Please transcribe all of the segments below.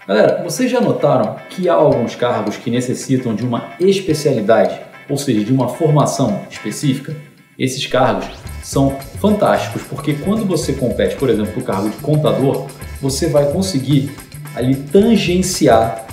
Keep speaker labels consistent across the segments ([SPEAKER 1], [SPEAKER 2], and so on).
[SPEAKER 1] Galera, vocês já notaram que há alguns cargos que necessitam de uma especialidade, ou seja, de uma formação específica? Esses cargos são fantásticos, porque quando você compete, por exemplo, para o cargo de contador, você vai conseguir ali tangenciar.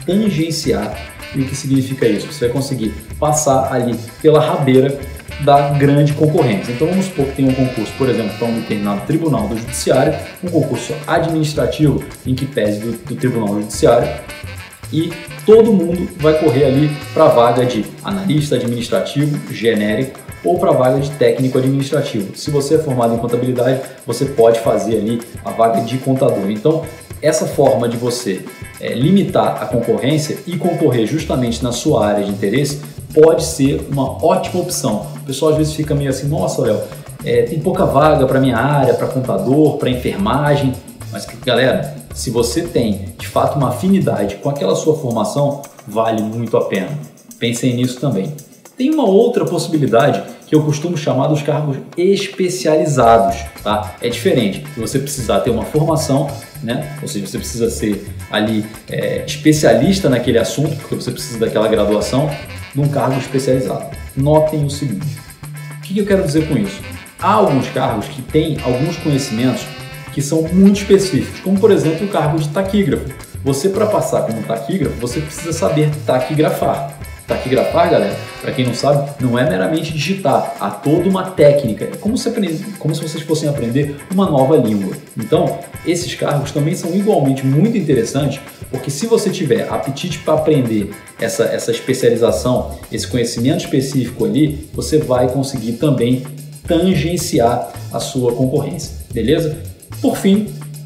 [SPEAKER 1] E o que significa isso? Você vai conseguir passar ali pela rabeira da grande concorrência. Então vamos supor que tem um concurso, por exemplo, para um determinado tribunal do judiciário, um concurso administrativo em que pese do tribunal judiciário, e todo mundo vai correr ali para a vaga de analista administrativo genérico ou para a vaga de técnico administrativo. Se você é formado em contabilidade, você pode fazer ali a vaga de contador. Então, essa forma de você limitar a concorrência e concorrer justamente na sua área de interesse pode ser uma ótima opção. O pessoal às vezes fica meio assim, nossa, Léo, tem pouca vaga para minha área, para contador, para enfermagem, mas galera, se você tem de fato uma afinidade com aquela sua formação, vale muito a pena. Pensem nisso também. Tem uma outra possibilidade que eu costumo chamar dos cargos especializados, tá? É diferente, você precisar ter uma formação, né? Ou seja, você precisa ser ali especialista naquele assunto, porque você precisa daquela graduação, num cargo especializado. Notem o seguinte, o que eu quero dizer com isso? Há alguns cargos que têm alguns conhecimentos que são muito específicos, como por exemplo o cargo de taquígrafo. Você, para passar como taquígrafo, você precisa saber taquigrafar. Taquigrafar, galera, para quem não sabe, não é meramente digitar, há toda uma técnica, é como se vocês fossem aprender uma nova língua. Então, esses cargos também são igualmente muito interessantes, porque se você tiver apetite para aprender essa especialização, esse conhecimento específico ali, você vai conseguir também tangenciar a sua concorrência, beleza? Por fim,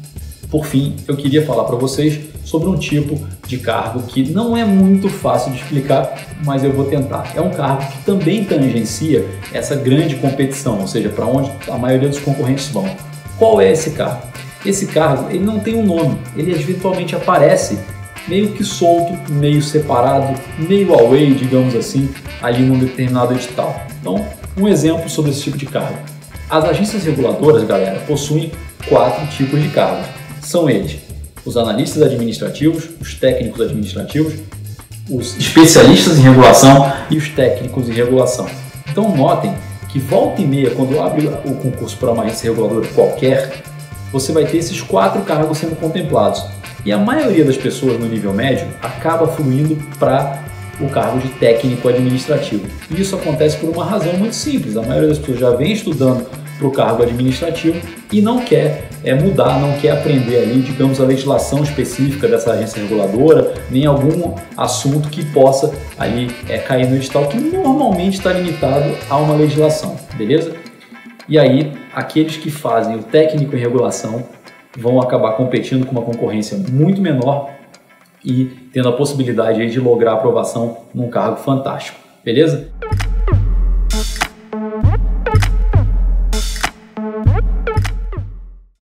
[SPEAKER 1] eu queria falar para vocês sobre um tipo de cargo que não é muito fácil de explicar, mas eu vou tentar. É um cargo que também tangencia essa grande competição, ou seja, para onde a maioria dos concorrentes vão. Qual é esse cargo? Esse cargo, ele não tem um nome, ele eventualmente aparece meio que solto, meio separado, meio away, digamos assim, ali num determinado edital. Então, um exemplo sobre esse tipo de cargo. As agências reguladoras, galera, possuem 4 tipos de cargos. São eles: os analistas administrativos, os técnicos administrativos, os especialistas em regulação e os técnicos em regulação. Então notem que volta e meia, quando abre o concurso para uma agência reguladora qualquer, você vai ter esses 4 cargos sendo contemplados. E a maioria das pessoas no nível médio acaba fluindo para o cargo de técnico administrativo. E isso acontece por uma razão muito simples. A maioria das pessoas já vem estudando para o cargo administrativo e não quer mudar, não quer aprender ali, digamos, a legislação específica dessa agência reguladora, nem algum assunto que possa ali cair no edital, que normalmente está limitado a uma legislação, beleza? E aí, aqueles que fazem o técnico em regulação vão acabar competindo com uma concorrência muito menor e tendo a possibilidade aí de lograr aprovação num cargo fantástico, beleza?